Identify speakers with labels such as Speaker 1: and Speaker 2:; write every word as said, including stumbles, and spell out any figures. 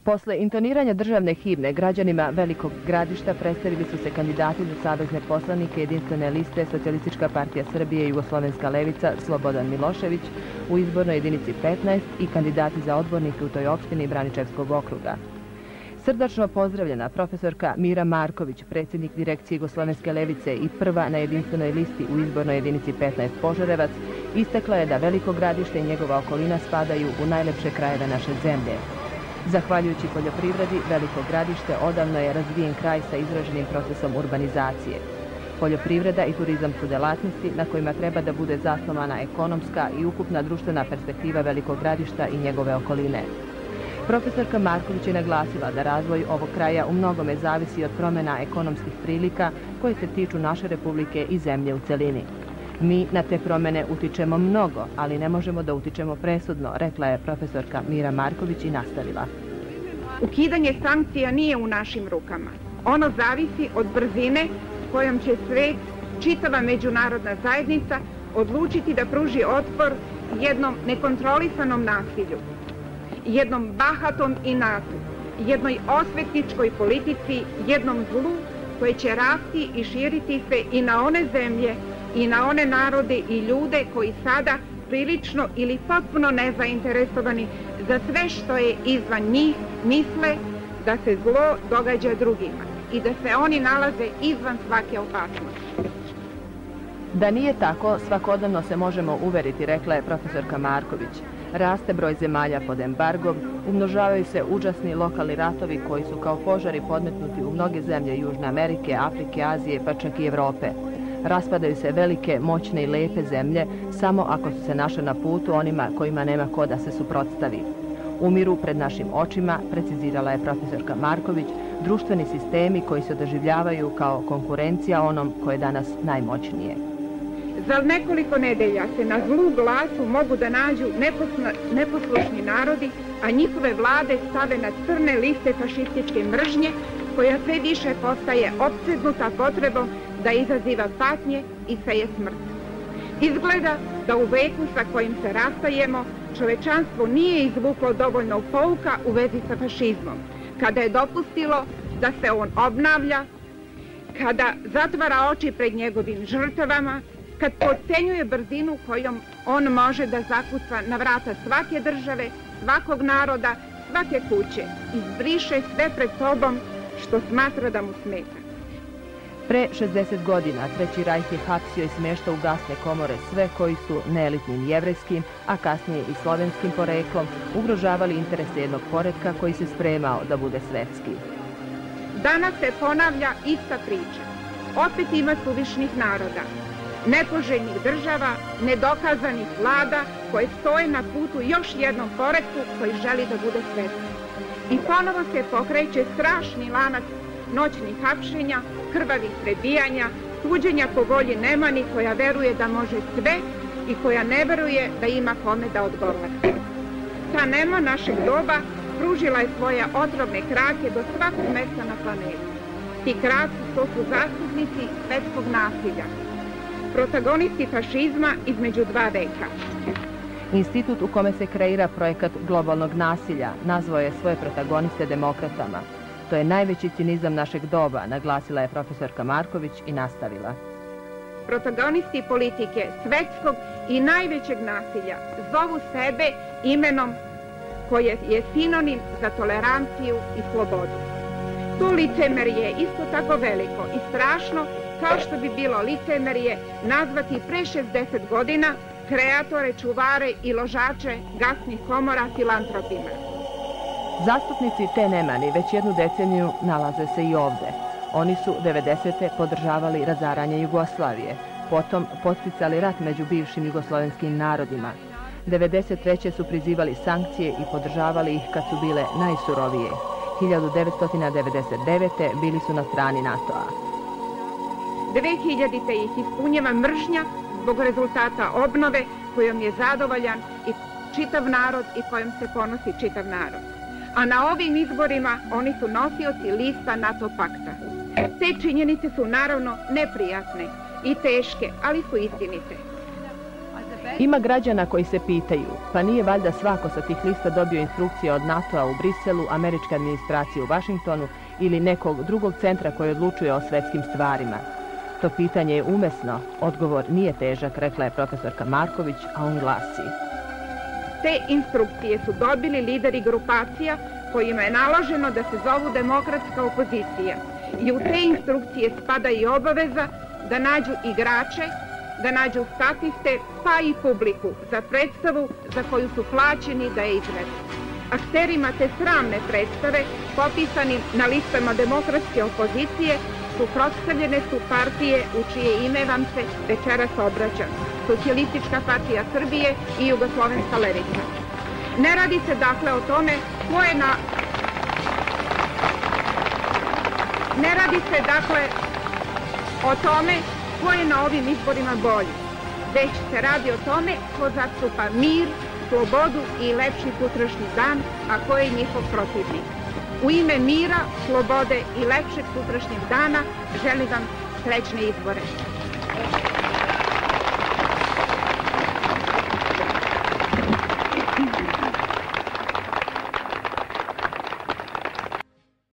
Speaker 1: Posle intoniranja državne himne građanima Velikog Gradišta predstavili su se kandidati za savezne poslanike Jedinstvene liste Socijalistička partija Srbije i Jugoslovenska levica Slobodan Milošević u izbornoj jedinici petnaest i kandidati za odbornike u toj opštini Braničevskog okruga. Srdačno pozdravljena profesorka Mira Marković, predsjednik direkcije Jugoslovenske levice i prva na jedinstvenoj listi u izbornoj jedinici petnaest Požarevac, istakla je da Veliko Gradište i njegova okolina spadaju u najlepše krajeve naše zemlje. Zahvaljujući poljoprivredi, Veliko Gradište odavno je razvijen kraj sa izraženim procesom urbanizacije. Poljoprivreda i turizam su delatnosti na kojima treba da bude zasnovana ekonomska i ukupna društvena perspektiva Velikog Gradišta i njegove okoline. Profesorka Marković je naglasila da razvoj ovog kraja u mnogome zavisi od promjena ekonomskih prilika koje se tiču naše republike i zemlje u celini. Mi na te promjene utičemo mnogo, ali ne možemo da utičemo presudno, rekla je profesorka Mira Marković i nastavila.
Speaker 2: Ukidanje sankcija nije u našim rukama. Ono zavisi od brzine kojom će svet, čitava međunarodna zajednica, odlučiti da pruži otpor jednom nekontrolisanom nasilju, jednom bahatom inatu, jednoj osvetničkoj politici, jednom zlu koje će rasti i širiti se i na one zemlje i na one narode i ljude koji sada prilično ili potpuno nezainteresovani za sve što je izvan njih misle da se zlo događa drugima i da se oni nalaze izvan svake opasnosti.
Speaker 1: Da nije tako, svakodnevno se možemo uveriti, rekla je profesorka Marković. Raste broj zemalja pod embargom, umnožavaju se užasni lokalni ratovi koji su kao požari podmetnuti u mnoge zemlje Južne Amerike, Afrike, Azije, pa čak i Evrope. Raspadaju se velike, moćne i lepe zemlje samo ako su se našle na putu onima kojima nema ko da se suprotstavi. Umiru pred našim očima, precizirala je profesorka Marković, društveni sistemi koji se doživljavaju kao konkurencija onom koje je danas najmoćnije.
Speaker 2: Za nekoliko nedelja se na zlu glasu mogu da nađu neposlušni narodi, a njihove vlade stave na crne liste fašističke mržnje, koja sve više postaje opsednuta potrebom da izaziva patnje i seje smrt. Izgleda da u veku sa kojim se rastajemo, čovečanstvo nije izvuklo dovoljno pouka u vezi sa fašizmom, kada je dopustilo da se on obnavlja, kada zatvara oči pred njegovim žrtvama, kad podcenjuje brzinu kojom on može da zakuca na vrata svake države, svakog naroda, svake kuće, izbriše sve pred sobom što smatra da mu smeta.
Speaker 1: Pre šezdeset godina Treći rajh je hapsio i smeštao u gasne komore sve koji su neelitnim jevrejskim, a kasnije i slovenskim poreklom, ugrožavali interese jednog poretka koji se spremao da bude svetski.
Speaker 2: Danas se ponavlja ista priča. Opet ima suvišnih naroda, nepoželjnih država, nedokazanih vlada koje stoje na putu još jednom poretku koji želi da bude svetski. I ponovo se pokreće strašni lanac noćnih hapšenja, krvavih prebijanja, suđenja po volji nemani koja veruje da može sve i koja ne veruje da ima kome da odgovara. Ta nema našeg doba pružila je svoje otrovne krake do svakog mesta na planeti. Ti kraci to su zastupnici svetskog nasilja, protagonisti fašizma između dva veka.
Speaker 1: Institut u kome se kreira projekat globalnog nasilja nazvao je svoje protagoniste demokratama. To je najveći cinizam našeg doba, naglasila je profesorka Marković i nastavila.
Speaker 2: Protagonisti politike svetskog i najvećeg nasilja zovu sebe imenom koje je sinonim za toleranciju i slobodu. To licemerje je isto tako veliko i strašno kao što bi bilo licemerje nazvati pre šezdeset godina kreatore, čuvare i ložače gasnih komora filantropima.
Speaker 1: Zastupnici te nemani već jednu deceniju nalaze se i ovde. Oni su devedesete podržavali razaranje Jugoslavije, potom podsticali rat među bivšim jugoslovenskim narodima. devedeset treće su prizivali sankcije i podržavali ih kad su bile najsurovije. hiljadu devetsto devedeset devete bili su na strani NATO-a.
Speaker 2: dve hiljadite ih ispunjava mržnja zbog rezultata obnove kojom je zadovoljan i čitav narod i kojom se ponosi čitav narod. A na ovim izborima oni su nosioci lista NATO pakta. Te činjenice su naravno neprijatne i teške, ali su istinite.
Speaker 1: Ima građana koji se pitaju, pa nije valjda svako sa tih lista dobio instrukcije od NATO-a u Briselu, američke administracije u Vašingtonu ili nekog drugog centra koji odlučuje o svetskim stvarima. To pitanje je umesno, odgovor nije težak, rekla je profesorka Marković, a on glasi.
Speaker 2: Te instrukcije su dobili lideri grupacija kojima je naloženo da se zovu demokratska opozicija. I u te instrukcije spada i obaveza da nađu igrače, da nađu statiste, pa i publiku za predstavu za koju su plaćeni da je izvedu. Akterima te sramne predstave, popisanim na listama demokratske opozicije, suprotstavljene su partije u čije ime vam se večeras obraćam. Socijalistička partija Srbije i Jugoslovenska levica. Ne radi se dakle o tome ko je na... Ne radi se dakle o tome ko je na ovim izborima bolji, već se radi o tome ko zastupa mir, slobodu i lepši sutrašnji dan, a ko je njihov protivnik. U ime mira, slobode i lepšeg sutrašnjeg dana želim vam srećne izbore.